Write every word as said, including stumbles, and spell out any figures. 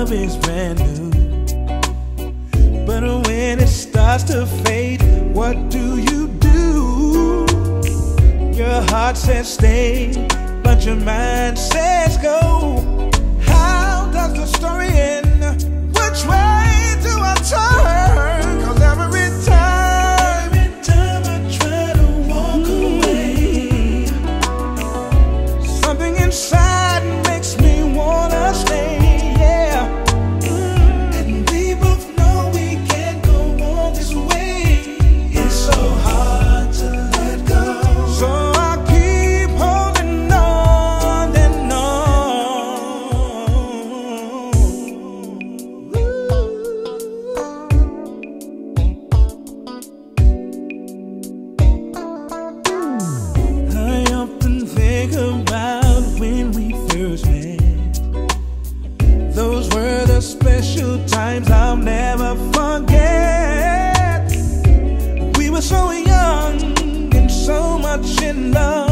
love is brand new. But when it starts to fade, what do you do? Your heart says stay, but your mind says go. How does the story end? Which way do I turn? 'Cause every time, every time I try to walk away, something inside makes me wanna stay. Special times I'll never forget. We were so young and so much in love.